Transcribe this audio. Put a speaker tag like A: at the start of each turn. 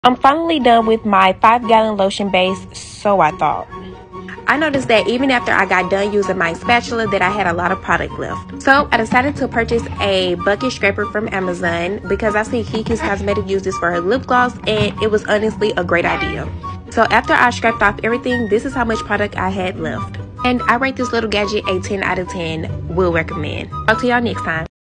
A: I'm finally done with my 5-gallon lotion base, so I thought. I noticed that even after I got done using my spatula that I had a lot of product left. So I decided to purchase a bucket scraper from Amazon because I see Kiki's Cosmetic use this for her lip gloss and it was honestly a great idea. So after I scraped off everything, this is how much product I had left. And I rate this little gadget a 10 out of 10, will recommend. Talk to y'all next time.